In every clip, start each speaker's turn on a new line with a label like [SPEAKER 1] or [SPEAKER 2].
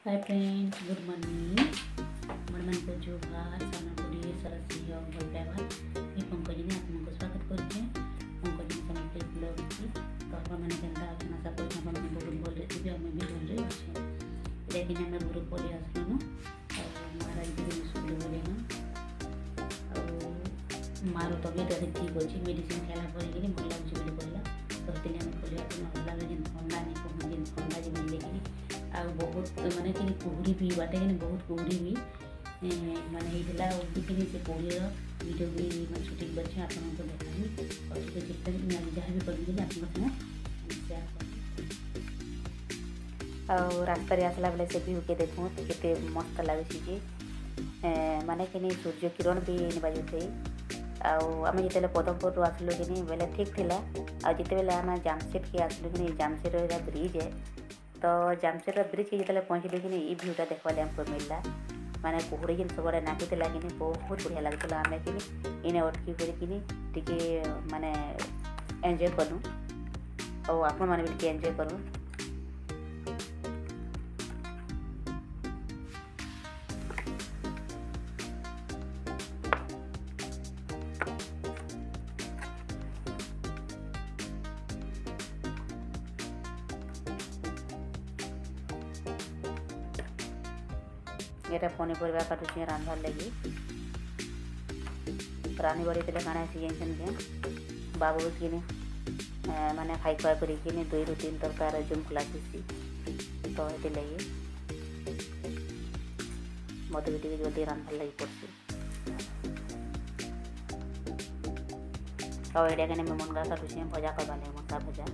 [SPEAKER 1] Hi friends, good morning. मन को जोहार सामनापुरी सरसी भल पाइबा ये पंकजिनी आपको स्वागत करछे। पंकजिनी समस्त ब्लॉग की तो आप मैंने केनता अच्छा आशा करछे आप बहुत भल रेसिपी हम भी भल रे अच्छे। लेकिन हम ग्रुप पले आसलनु और महाराज भी स्कूल बोले ना और मारो तबियत अभी ठीक अच्छी मेडिसिन खाला पर कि भल लगुच बोली कहला तो दिन हम खोलिया तो ना जेन ठंडा नहीं कहूँ जेन ठंडा जी लेकिन आ बहुत माने कि कुहरी भी बाटे कि बहुत कुहरी भी माने होता कि से कुहरीर वीडियो भी मैं शूटिंग कर आपको देखाबी और चेष्टा जहाँ भी करी आप सेयार कर रास्तार आसला बेले से व्यू के देखूँ केते मस्त लगे माने कि सूर्य किरण भी बाजुथे आम जिते पदमपुर आसलु कि बेले ठीक थिला आते बेले आम जामसेट के आसलु कि जामसेट ब्रिज है तो जामसेट ब्रिज के जिते पहुँचलु कि ये भ्यूटा देखा हमको मिलला माने कुहड़ी जिन सब नाची कि बहुत बढ़िया लगता आम कि इने अटकी करके माने एंजॉय करूँ और आपण मैंने भी एंजॉय करूँ। ये पनीपरिया काटुचे रांधार लगी रानी बड़ी तेल काଣା सीजन के बाबू कि माने खाई खुआ कर 2 ରୁ 3 तक तार जुम क्लास तो ये लगी मत भी जल्दी रांधार लगी पड़े और ये मैं मुनगा काटुचे भजा करवा लगे मसा भजा।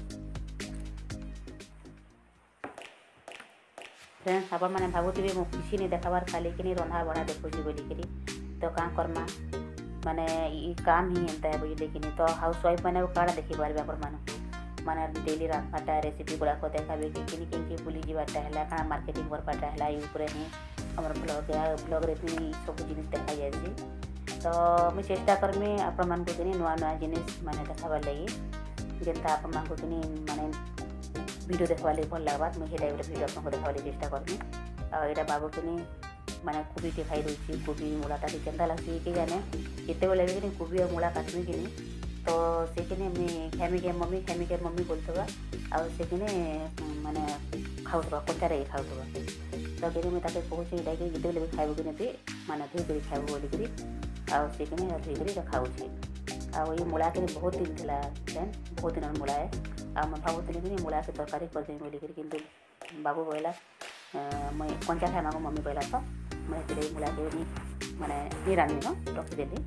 [SPEAKER 1] फ्रेंड्स आप मैंने भावुवे मो किसी नहीं देखाबार खाली कि रंधा बड़ा देखुची बोलिकी तो क्या करमा माने ये काम ही एंता है बुझे कि तो हाउस वाइफ मैंने काड़ा देखी पारे आप माने डेली रांधवाटा रेसिपी गुड़ाक देखाबे कि बुली जावाटा है क्या मार्केटिंग करवाटा है यूट्यूब में आम ब्लॉग रे सब जिन देखा जाए तो मुझे चेष्टा करमी आपण मानक नुआ नुआ जिनिस माने देखाबार लगी जेनता आपण मानक माने वीडियो देखा भल लगवा मुझे टाइप वीडियो आपको देखा चेष्टा करमी आईटा बाबू कि माने कोबी टे खाई दूसरी कोबी मूलाटा केन्ता लगे कि जाने जिते बेले भी कोबी और मूला काटमी कि तो से खेमी के मम्मी बोलता आउ से माने खाऊा कंचारे खाऊा तो कि मुझे कहूँ यहाँ कि जिते बेले भी खाइबू कि माने धोई खाइबू बोलिकी आउ से धोई खाऊे आउ ये मूला के बहुत दिन थी फ्रेंड बहुत दिन मूला है आ मैं भावुली कि मूला के तरकारी करदेवी बोलिकी किंतु बाबू कहला मैं कंचा खाना को मम्मी कहला तो मैं मूला के माने नहीं रांधि न रखीदेली।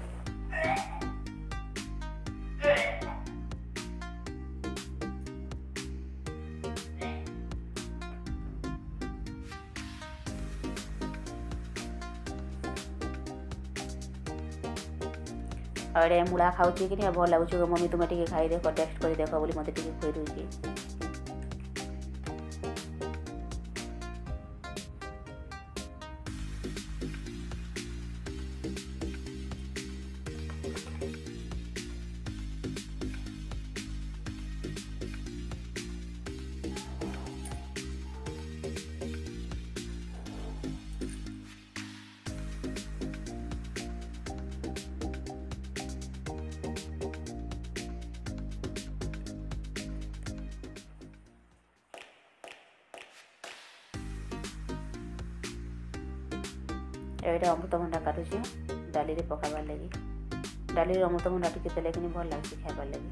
[SPEAKER 1] और ये मूला खाऊँ कि भल लगुच मम्मी तुम्हें टे खाई देख टेस्ट कर देख बोली मत खुई दूसरी ये अमृतभंडा काटुचे डाली रे पकाबार लगी डाली अमृतभंडा टी देले कि भल लगे खाइबार लगी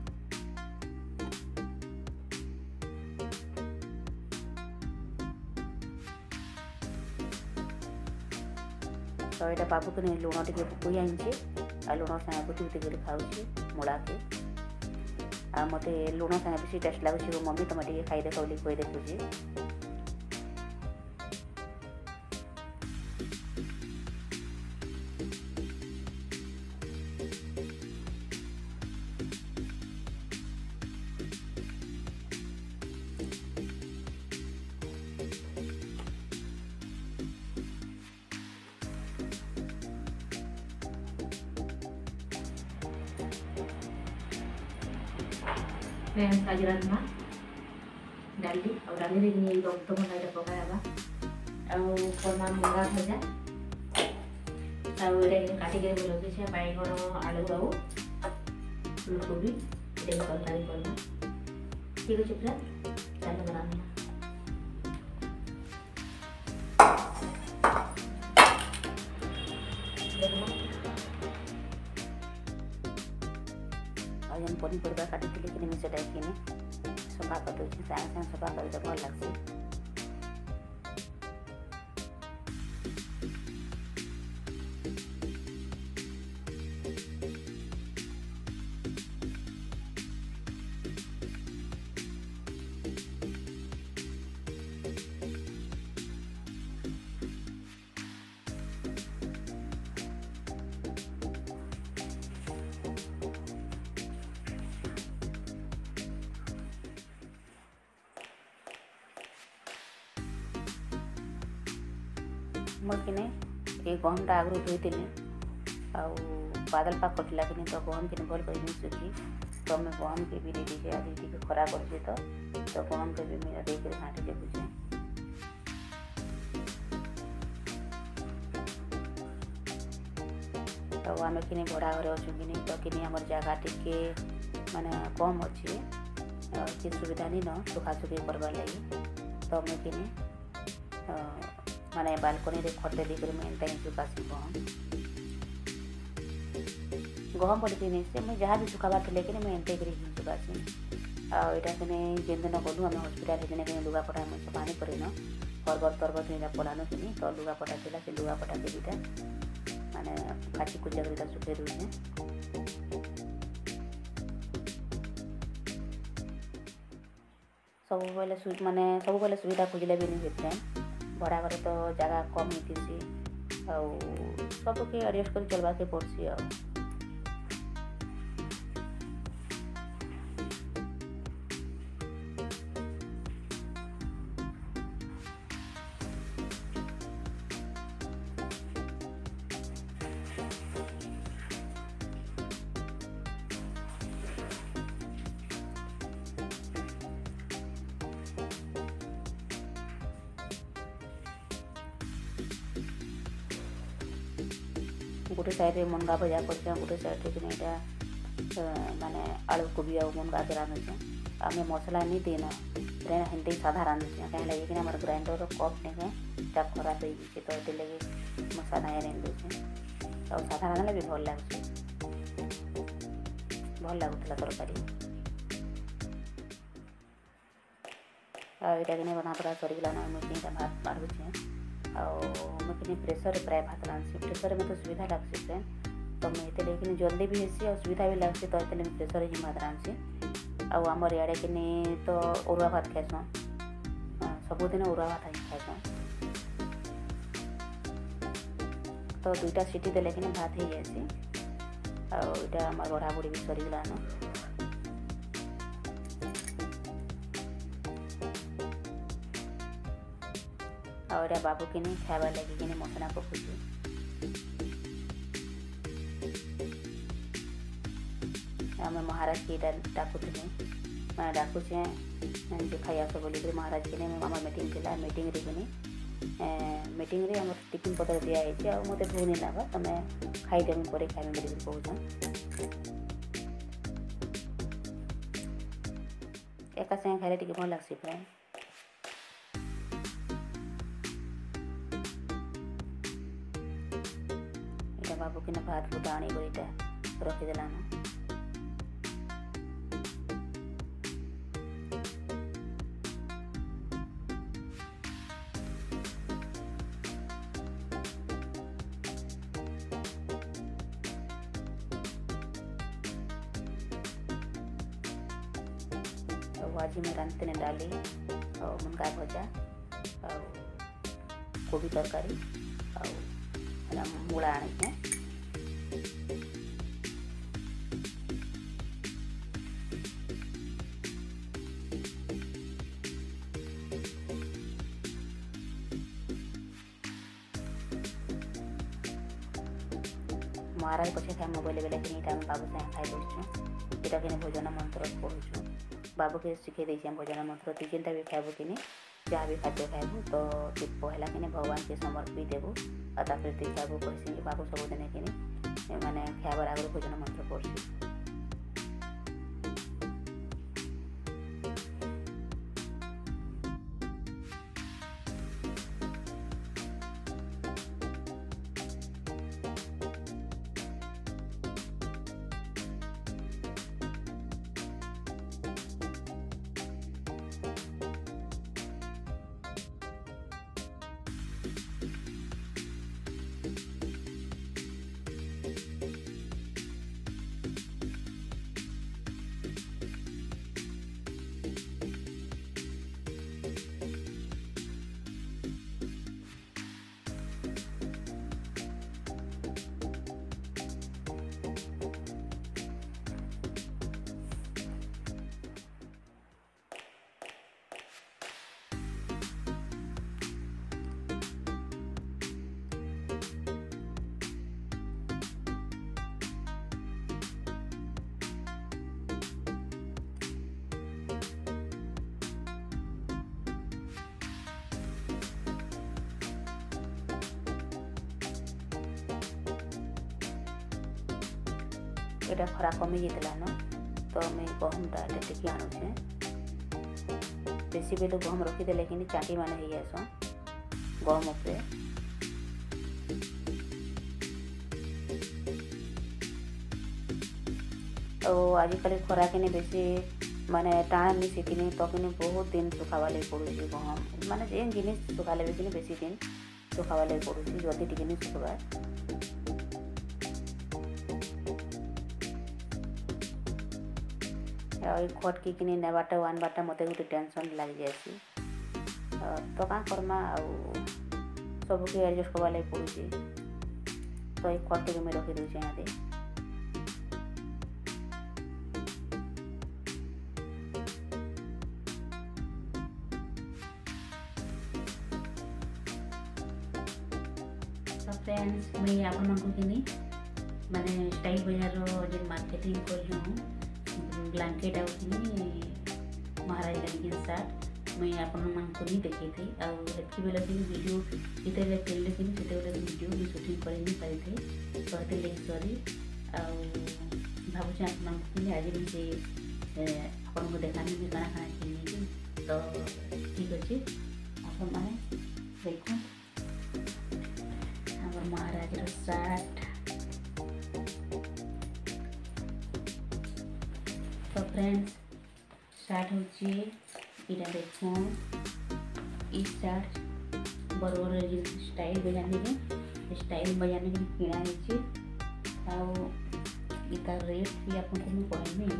[SPEAKER 1] तो ये बाबू के लुण टे पकई आनी आ लुण सागे बुटी बुटी कर खाऊे मूला के आ मत लुण सागे बेसी टेस्ट लगुच मम्मी तुम टे खाई देख बोली कही देखुची। फ्रेंड्स आज राजमा डाली और डाली अमृतभंडा पकाया करमा मुंगा भजा काटिक लगे बैगन आलू आउ फुलकोबी तरकारी करना ठीक अच्छे पूरा चल बना जेन पनीपरिया काटी कि मुझे सफा कर दूसरी सागे सागे सफा कर भल लगे मुझे ये गहमटा आगु धोई बादल पाग कटला कि तो गहम कि भल कर सुखी तो मैं गहम के भी दीजिए आज टी खरा कर तो गहम के भी देकर घाटी देखुचे तो आम कि भड़ा घर अच्छु कि तो कि आम जगह टी माने कम अच्छे कि सुविधा नहीं न सुखासुखी करवार लगी तो मुझे कि माने बालकनी रे खटे देकर मुझे एंता ही सुखासी गहम पड़ी से मुझे जहाँ भी सुखाबार थे कि मुझे एंता ही सुखासी आईटा कि जेन दिन गलु आम हस्पिटाल दिन कि लुगापटा मुझे पानी पड़ेन परबत तरबत पलानु कि तो लुगापटा थी से लुगापटा के दुटा माने काटी कुचा कर सुखे दूचे सब माने सब सुविधा खोजले भी नहीं होता भड़ा घर तो जगह कम होती सबके एडजस्ट कर चलवा के पड़सी गोटे साइड मुनगा भजा कर गोटे साइड कि माने आलू कोबी आ मुनगा के रांधुचे आम मसला नहीं देन हेंते साधा रांधुचे कहीं लगे कि ग्राइंडर कप नहीं खराब हो तो ये लगे मैं साधा रांधुचे और साधा रांधले भी भल लगे भल लगुला तरकारी आईटा कि बना पड़ा सरीगलान मुझे भात बाढ़ुचे मुझे प्रेसर प्राय भात रांधसी प्रेसर में तो सुविधा लगसी फ्रेंड तो मुझे लेकिन जल्दी भी हेसी और सुविधा भी लगसी तो ये प्रेसर ही भात रांधसी आमर इे कि तो अरुआ भात खाइसन सबुदिन अरुआ भात ही खाइसन तो दुईटा सीटी देले कि भात हो जासी आईटा आम बढ़ा बुढ़ी भी सरीगलान और बाबू कि खावा लगे कि मसला पकुचे आम महाराज के डाकुले मैं डाकुचे जो खाई आस बोलिक महाराज कि आम मीटिंग थी मीटिंग रे मीटिंग रे आम टिफिन पत्र दिखाई मत भूनी लगा तुम्हें खाईदेमी पर खाइबे बोलिक कहून एका संगे खाइले टी भल लग्सी प्राय बाबू कि भात फुटा आनी गईटा रखीदेलान आज मैं रांधते डाली और मुनगा भजा और कोबी तरकारी और मूला आने महाराज पछे खाए मोबाइल बेले कि आम बाबू सागे खाई दौचु यहाँ कि भोजन मंत्र पढ़ुचु बाबू के शिखे देसी भोजन मंत्र तीन भी खाइबू कि जहाँ भी खाद्य खाइबू तो पहला कि भगवान के समर्पित देबू और तापर तीर्थाबू कहसी बाबू सबुदिन कि मैंने खाइबार आगे भोजन मंत्र पढ़सी। एटा खरा कमी जाता न तो मुझे गहमटा टेकी आणुचे बेसी बेलू गहम रखीदे कि चाटी मान हो जासन गहम उपरे तो आजिकल खरा कि बेसी माने टाण मिसी कि तो कि बहुत दिन सुखावा लगे पड़ूसी गहम माने जेन जिनिस सुखाले भी कि बेसी दिन सुखावा लगे पड़ूसी जदि टिके नहीं सुखवा खटकी कि नेबाटा आनबाटा मत गोटे टेंशन लग जाए तो क्या करमा सबके एडजस्ट करवा लगे पड़ूसी तो ये खटकी मुझे रखी दूचे यहाँ तो फ्रेंड्स मुझे आपण कि माने स्टाइल बाजार जो मार्केटिंग कर ब्लांकेट आउनी महाराज लगी सार्ट मुझे आपण नहीं देखी थी आती बेले कि वीडियो जिते फिल्म कि से वीडियो भी शूटिंग कर नहीं पारी थे कहते लगे सॉरी भावुँ आप आज भी आपको देखानी भी काଣା काଣା किनी तो ठीक अच्छे आप देखो महाराज सार्ट तो फ्रेंड्स स्टार्ट होची इटा देखो ई स्टार्ट बरोबर जो स्टाइल बजाने के किणा है तार रेट भी आपको मुझे कहमी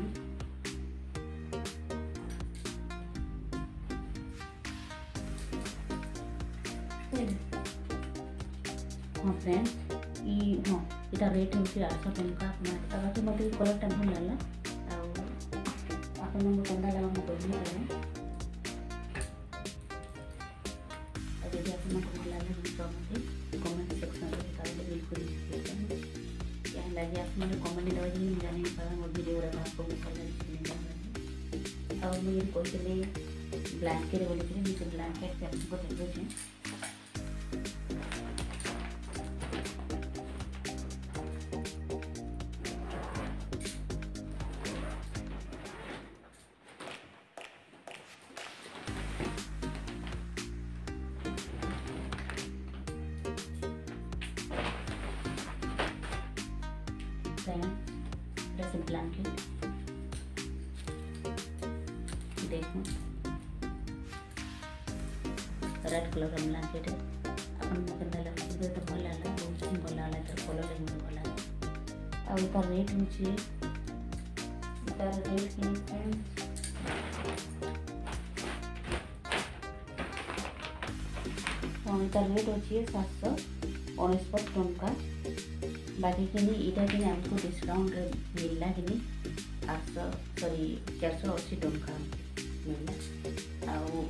[SPEAKER 1] हाँ फ्रेंड्स हाँ इटा रेट हूँ 800 टंका बाकी मत कलरटा भल लगा आपको कंदा लगा मुझे कहनी जब आपको भल लगे तो मुझे कमेंट सेक्शन में बताइए बिल्कुल क्या लगे आप मैंने कमेंट दवा जानी पारा मोर वीडियो गुड़ा आपको भल लगे और मुझे कहते ब्लांकेट बोली मुझे ब्लांकेट से आपको देखो फ्रेंड्स ब्लैंकेट देखो रेड कलर ब्लैंकेट है अपन केनता लगे तो भल लगा बहुत ही भल लगा तर कलर लगे भल लगा और तार रेट होची तार रेट कि तार रेट होची 769 टंका बाकी कि इटा कि आमको डिस्काउंट मिलला कि 480 टंका मिलला आउ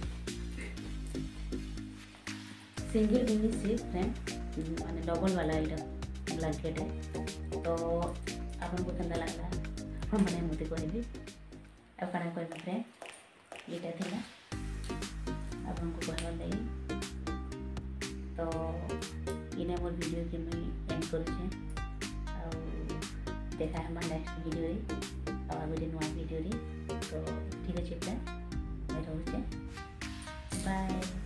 [SPEAKER 1] सिंगल जिनिस से फ्रेंड माने डबल वाला इटा ब्लैंकेट है तो आपको केनता लगला मैंने मत कहबी अब काना कहबी फ्रेंड इटा थिला आपको कहबार लगी। तो इने मोर वीडियो के मुई एंड करुछे देखा हमार नेक्स्ट वीडियो रे आ गोटे नुआ वीडियो रे। तो ठीक अच्छे फ्रेंड, मैं रोचे बाय।